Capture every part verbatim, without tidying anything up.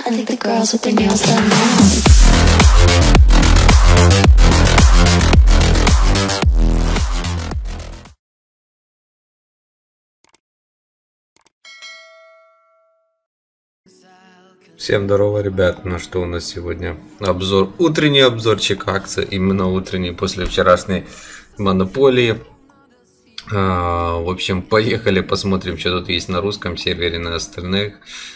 I think the girls with their nails done now. Всем здорово, ребят. Ну что, у нас сегодня обзор, утренний обзорчик акций, именно утренний, после вчерашней монополии. А, в общем, поехали, посмотрим, что тут есть на русском сервере, на остальных.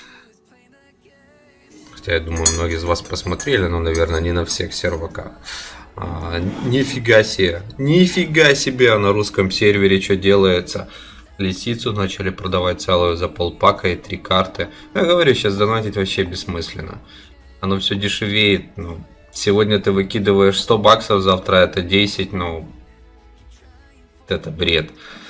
Хотя, я думаю, многие из вас посмотрели, но, наверное, не на всех серваках. А, нифига себе, нифига себе на русском сервере что делается. Лисицу начали продавать целую за полпака и три карты. Я говорю, сейчас донатить вообще бессмысленно. Оно все дешевеет. Ну, сегодня ты выкидываешь сто баксов, завтра это десять. Ну, это бред.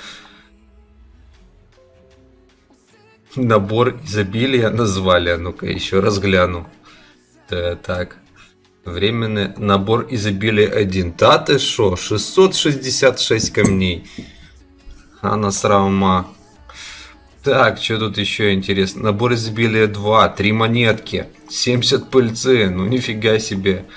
Набор изобилия назвали. А ну-ка, еще раз гляну. Да, так. Временный набор изобилия один. Да ты шо? шестьсот шестьдесят шесть камней. Анасраума. Так, что тут еще интересно? Набор изобилия два, три монетки, семьдесят пыльцы, ну нифига себе.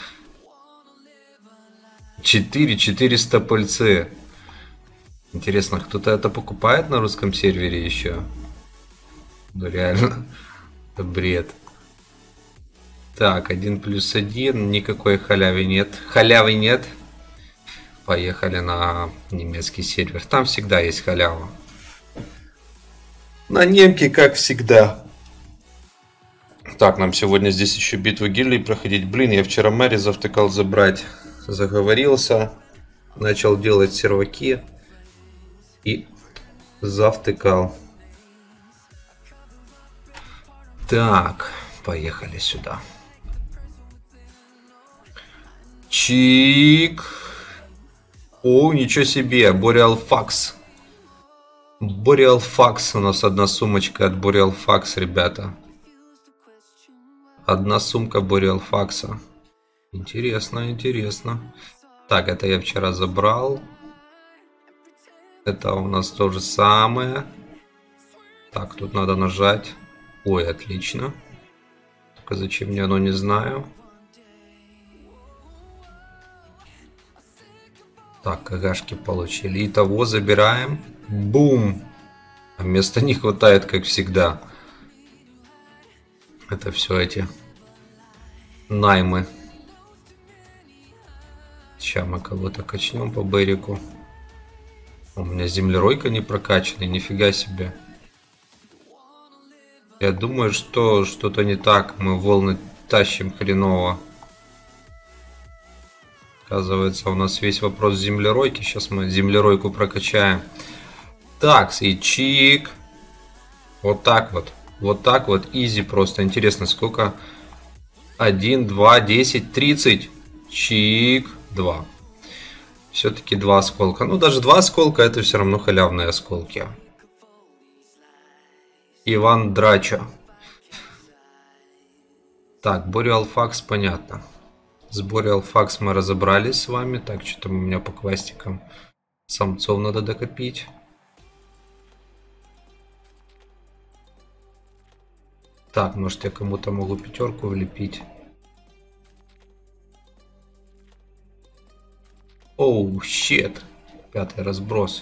четыре четыреста пыльцы. Интересно, кто-то это покупает на русском сервере еще? Ну реально, это бред. Так, один плюс один, никакой халявы нет. Халявы нет. Поехали на немецкий сервер. Там всегда есть халява. На немке, как всегда. Так, нам сегодня здесь еще битву гильдий проходить. Блин, я вчера Мэри завтыкал забрать. Заговорился. Начал делать серваки. И завтыкал. Так, поехали сюда. Чик. О, ничего себе, Boreal Fax. Boreal Fax, у нас одна сумочка от Boreal Fax, ребята. Одна сумка Boreal Fax. Интересно, интересно. Так, это я вчера забрал. Это у нас то же самое. Так, тут надо нажать. Ой, отлично. Только зачем мне оно, не знаю. Так, кагашки получили. Итого забираем. Бум! А места не хватает, как всегда. Это все эти наймы. Сейчас мы кого-то качнем по берегу. У меня землеройка не прокачанная, нифига себе. Я думаю, что что-то не так. Мы волны тащим хреново. Оказывается, у нас весь вопрос землеройки. Сейчас мы землеройку прокачаем. Так, и чик. Вот так вот. Вот так вот. Изи просто. Интересно, сколько? один, два, десять, тридцать. Чик. два. Все-таки два осколка. Ну, даже два осколка, это все равно халявные осколки. Иван Драчо. Так, Boreal Fax, понятно. С Boreal Fax мы разобрались с вами. Так, что там у меня по квестикам. Самцов надо докопить. Так, может я кому-то могу пятерку влепить. Оу, щет. Пятый разброс.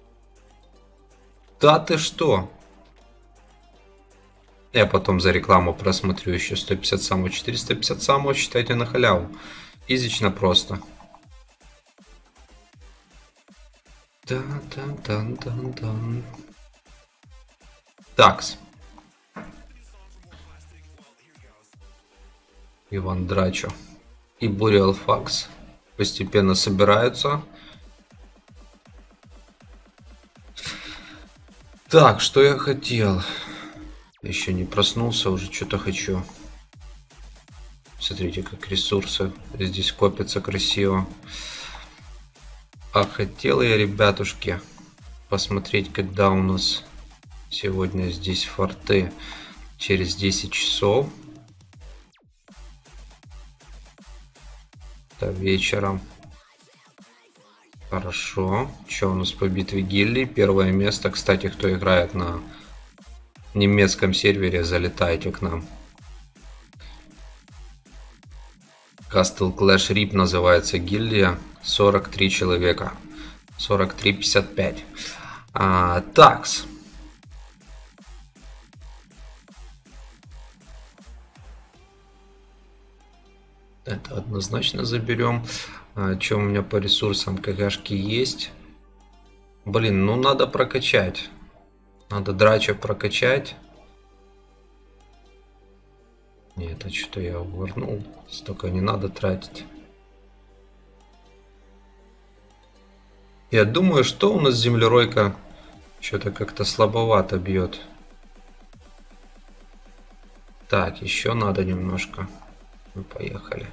Да ты что? Я потом за рекламу просмотрю еще сто пятьдесят самого, четыреста пятьдесят самого, считайте на халяву. Изично просто. Да-да-да-да-да. Такс. Иван Драчо и Boreal Fax постепенно собираются. Так, что я хотел? Еще не проснулся, уже что-то хочу. Смотрите, как ресурсы здесь копятся красиво. А хотел я, ребятушки, посмотреть, когда у нас сегодня здесь форты. Через десять часов. Это вечером. Хорошо. Что у нас по битве гильдий? Первое место. Кстати, кто играет на немецком сервере, залетайте к нам. Castle Clash Rip называется гильдия. сорок три человека. сорок три пятьдесят пять. А, такс. Это однозначно заберем. А, что у меня по ресурсам? КГшки есть. Блин, ну надо прокачать. Надо драча прокачать. Нет, это что-то я увернул. Столько не надо тратить. Я думаю, что у нас землеройка что-то как-то слабовато бьет. Так, еще надо немножко. Ну, поехали.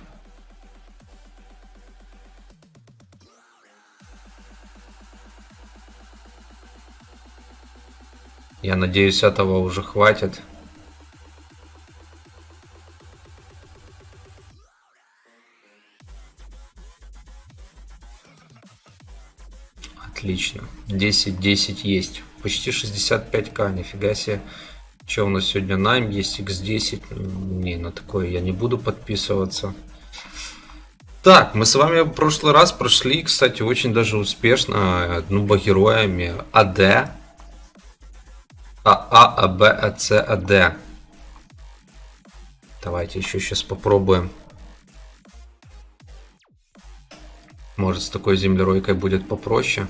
Я надеюсь, этого уже хватит. Отлично. десять десять есть. Почти шестьдесят пять ка. Нифига себе. Что у нас сегодня? Найм есть икс десять. Не, на такое я не буду подписываться. Так, мы с вами в прошлый раз прошли, кстати, очень даже успешно. Ну, героями АД. АА, АБ, АЦ, АД. Давайте еще сейчас попробуем. Может, с такой землеройкой будет попроще.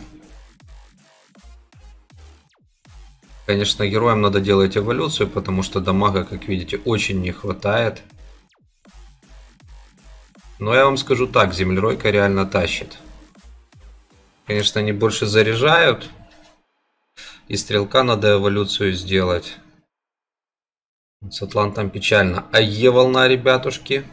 Конечно, героям надо делать эволюцию, потому что дамага, как видите, очень не хватает. Но я вам скажу так, землеройка реально тащит. Конечно, они больше заряжают. И стрелка надо эволюцию сделать. С Атлантом печально. А Е-волна, ребятушки.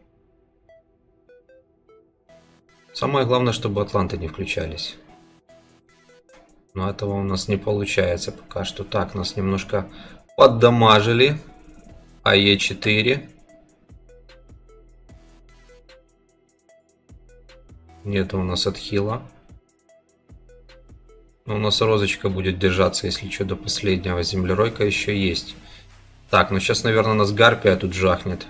Самое главное, чтобы Атланты не включались. Но этого у нас не получается пока что. Так, нас немножко поддамажили. А Е четыре. Нет у нас отхила. Но у нас розочка будет держаться, если что, до последнего. Землеройка еще есть. Так, ну сейчас, наверное, нас Гарпия тут жахнет.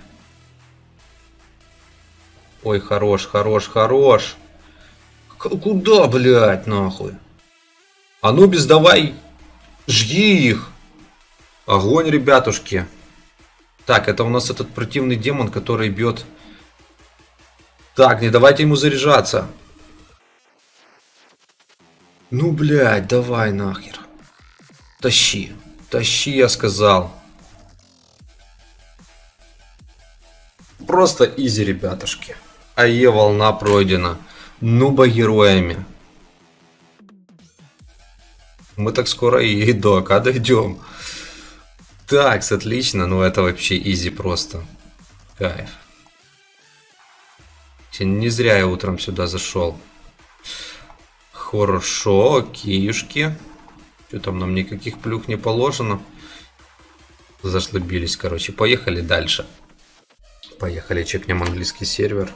Ой, хорош, хорош, хорош. Куда, блядь, нахуй? Анубис, давай, жги их. Огонь, ребятушки. Так, это у нас этот противный демон, который бьет. Так, не давайте ему заряжаться. Ну, блядь, давай нахер. Тащи. Тащи, я сказал. Просто изи, ребятушки. АЕ волна пройдена. Нуба героями. Мы так скоро и до АК дойдем. Так, отлично. Ну это вообще изи просто. Кайф. Не зря я утром сюда зашел. Хорошо, окейушки. Что там, нам никаких плюх не положено. Зашлыбились, короче. Поехали дальше. Поехали, чекнем английский сервер.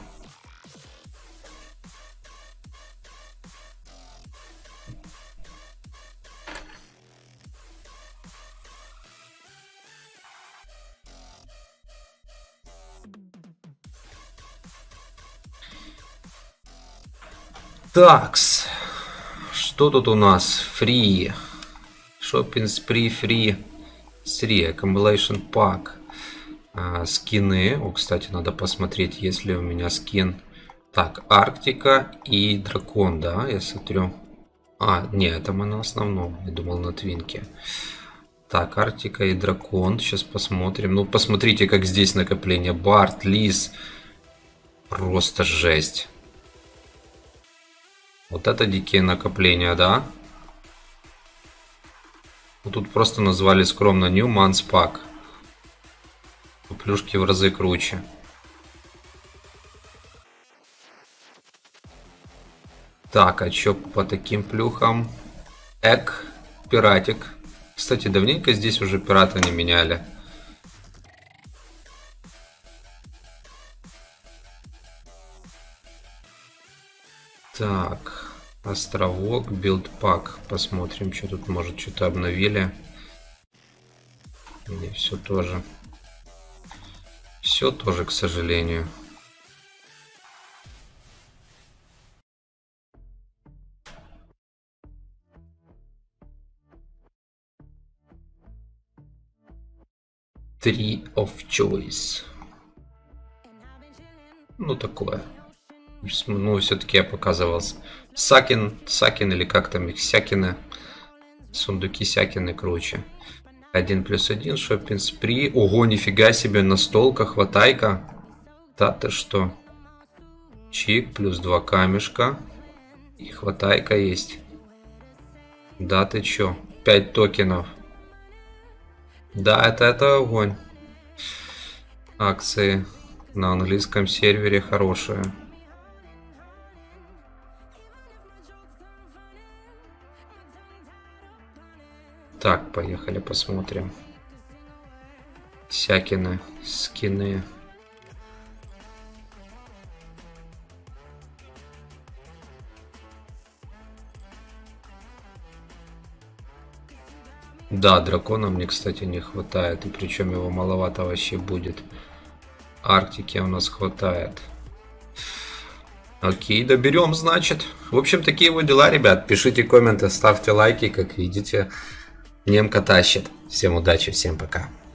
Такс. Что тут у нас? Free. Shopping Spree Free три. Accumulation Pack. А, скины. О, кстати, надо посмотреть, есть ли у меня скин. Так, Арктика и Дракон, да? Я смотрю. А, нет, это мы на основном. Я думал на твинке. Так, Арктика и Дракон. Сейчас посмотрим. Ну, посмотрите, как здесь накопление. Барт, Лис. Просто жесть. Вот это дикие накопления, да? Вот тут просто назвали скромно New Months Pack. Плюшки в разы круче. Так, а чё по таким плюхам? Эк, пиратик. Кстати, давненько здесь уже пирата не меняли. Так, островок, билдпак. Посмотрим, что тут, может, что-то обновили. Или все тоже. Все тоже, к сожалению. Tree of Choice. Ну, такое. Ну, все-таки я показывал Сакин, Сакин или как там их, Сякины. Сундуки Сякины круче. Один плюс один, шоппинг спри. Ого, нифига себе, настолка, хватайка. Да ты что? Чик, плюс два камешка. И хватайка есть. Да ты чё? пять токенов. Да, это, это огонь. Акции на английском сервере хорошие. Так, поехали посмотрим. Сякины, скины. Да, дракона мне, кстати, не хватает. И причем его маловато вообще будет. Арктики у нас хватает. Окей, доберем, значит. В общем, такие вот дела, ребят. Пишите комменты, ставьте лайки, как видите. Немка тащит. Всем удачи, всем пока.